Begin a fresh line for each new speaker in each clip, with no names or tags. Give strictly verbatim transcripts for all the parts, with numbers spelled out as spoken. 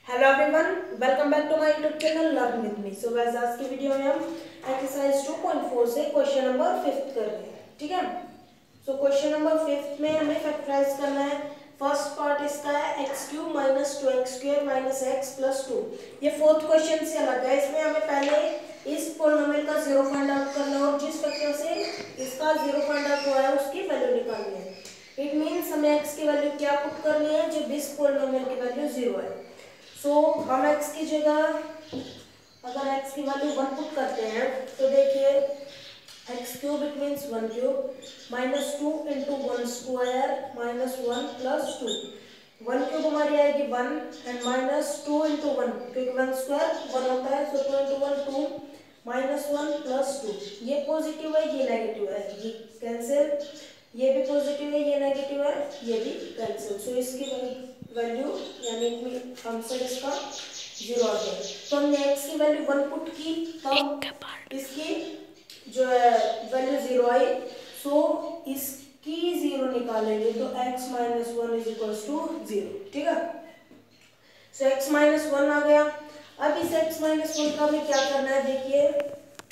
Hello everyone, welcome back to my YouTube channel learn with me. So guys, आज की video में हम exercise two point four से question number fifth कर रहे हैं। ठीक है, सो क्वेश्चन नंबर फिफ्थ में हमें फैक्टराइज करना है। फर्स्ट पार्ट इसका है x cube minus two x square minus x plus two. ये फोर्थ क्वेश्चन से अलग है। इसमें हमें पहले इस पॉलिनोमियल का जीरो फाइंड आउट करना है और जिस फैक्टर से इसका जीरो फाइंड आउट हुआ है उसकी वैल्यू निकालनी है। इट मीन्स हमें एक्स की वैल्यू क्या पुट करनी है, जब इस पॉलिनोमियल की वैल्यू जीरो है। सो so, हम x की जगह अगर x की वैल्यू वन पुट करते हैं तो देखिए x cube it means one cube minus two into one square minus one plus two. One cube हमारी आएगी one and minus two into one, क्योंकि वन स्क्वायर वन होता है, so two into one two minus one plus two. ये positive है, ये negative है, ये कैंसिल। ये भी पॉजिटिव है, ये नेगेटिव है, ये भी कैंसिल। सो इसकी वैल्यू यानी कि आंसर इसका जीरो आ गया। तो हमने x की वैल्यू वन पुट की तब इसकी जो है वैल्यू जीरो आई। सो इसकी जीरो निकालेंगे तो x minus one is equal to zero. ठीक है, सो x माइनस वन आ गया। अब इस x माइनस वन का हमें क्या करना है, देखिए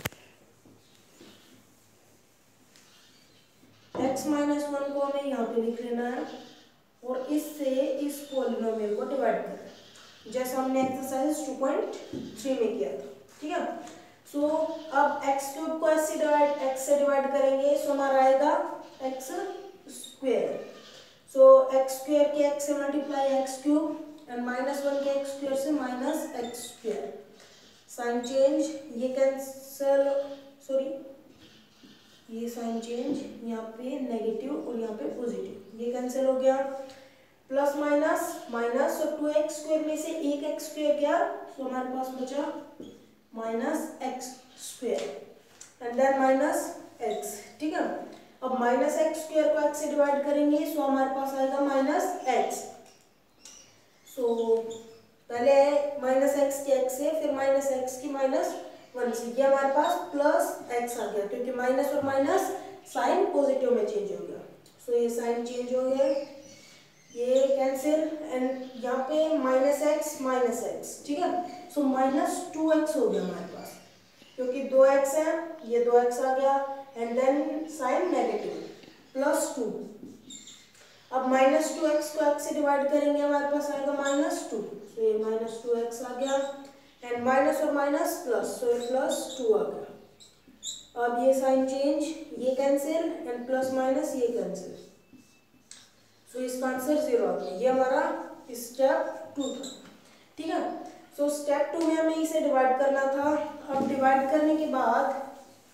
x माइनस वन को हमें यहाँ पे लिख लेना है और इससे इस पॉलिनोमियल को डिवाइड करना है, जैसा हमने एक्सरसाइज टू पॉइंट थ्री में किया था। ठीक है, सो so, अब x क्यूब को ऐसे डिवाइड x से डिवाइड करेंगे, सो so हमारा आएगा x square. So x square के x से multiply x cube and minus one के x स्क्वायर से minus x square. Sign change, ये कैंसिल, सॉरी ये साइन चेंज, यहाँ पे नेगेटिव और यहाँ पे पॉजिटिव, ये कैंसिल हो गया। प्लस माइनस माइनस, और टू एक्स स्क्वायर में से एक एक्स स्क्वायर गया, तो हमारे पास बचा minus x square and then minus x. ठीक है, अब माइनस एक्स स्क्वायर को एक्स से डिवाइड करेंगे, सो हमारे पास आएगा माइनस एक्स। सो पहले माइनस एक्स के एक्स से, फिर माइनस एक्स की माइनस वन से, ये हमारे पास प्लस एक्स आ गया, क्योंकि माइनस और माइनस साइन पॉजिटिव में चेंज हो गया। सो ये साइन चेंज हो गया, ये कैंसिल एंड यहाँ पे माइनस एक्स माइनस एक्स। ठीक है, सो माइनस टू एक्स हो गया हमारे पास, क्योंकि दो एक्स है, ये दो एक्स आ गया and then sign negative plus two. अब माइनस टू एक्स को एक्स से डिवाइड करेंगे, हमारे पास आएगा माइनस टू। सो ये माइनस टू एक्स आ गया एंड माइनस और माइनस प्लस, सो ये प्लस टू आ गया। अब ये साइन चेंज, ये कैंसिल एंड प्लस माइनस ये कैंसिल, सो so, इसका आंसर जीरो आ गया। ये हमारा स्टेप टू था। ठीक है, सो स्टेप टू में हमें इसे डिवाइड करना था। अब डिवाइड करने के बाद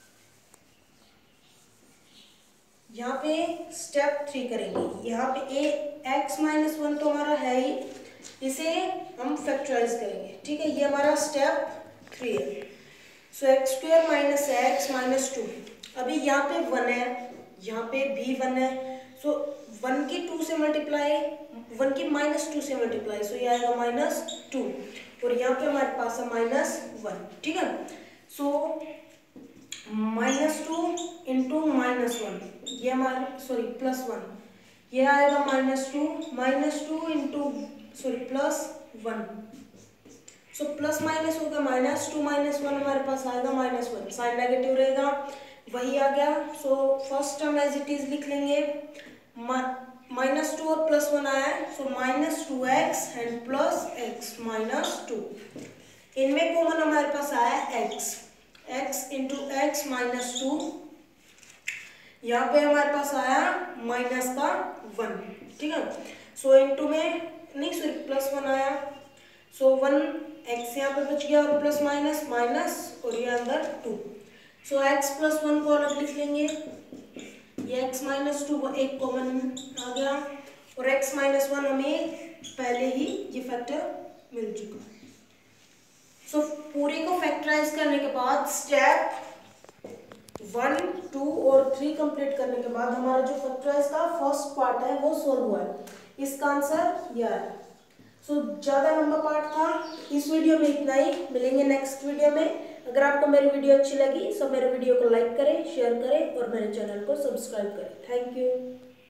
यहाँ पे स्टेप थ्री करेंगे। यहाँ पे ए एक्स माइनस वन तो हमारा है ही, इसे हम फैक्टराइज करेंगे। ठीक है, ये हमारा स्टेप थ्री है। So x square minus x minus two. अभी यहाँ पे वन है, यहाँ पे भी वन है, सो वन की टू से मल्टीप्लाई, वन की माइनस टू से मल्टीप्लाई, सो ये आएगा माइनस टू और यहाँ पे हमारे पास है माइनस वन। ठीक है, so minus two into minus one, ये हमारे सॉरी प्लस वन, ये आएगा minus two minus two into sorry plus one. So plus minus होगा माइनस टू माइनस वन, हमारे पास आएगा माइनस वन। साइन नेगेटिव रहेगा, वही आ गया। So first term as it is लिख लेंगे, माइनस टू और प्लस वन आया है, so minus two x and plus x minus two. इनमें कॉमन हमारे पास आया x, x into x minus two. यहाँ पे हमारे पास आया माइनस का वन। ठीक है, सो इंटू में नहीं सॉरी प्लस वन आया, सो वन एक्स यहाँ पे बच गया और प्लस माइनस माइनस और ये अंदर two. So x plus one को अलग लिख लेंगे, ये एक्स माइनस टू वो एक कॉमन आ गया और एक्स माइनस वन हमें पहले ही ये फैक्टर मिल चुका है। सो पूरे को फैक्टराइज करने के बाद स्टेप वन टू और थ्री कंप्लीट करने के बाद हमारा जो फैक्टराइज का फर्स्ट पार्ट है वो सोल्व हुआ है। इसका आंसर यह है। सो so, ज़्यादा लंबा पार्ट था, इस वीडियो में इतना ही। मिलेंगे नेक्स्ट वीडियो में। अगर आपको मेरी वीडियो अच्छी लगी तो मेरे वीडियो को लाइक करें, शेयर करें और मेरे चैनल को सब्सक्राइब करें। Thank you.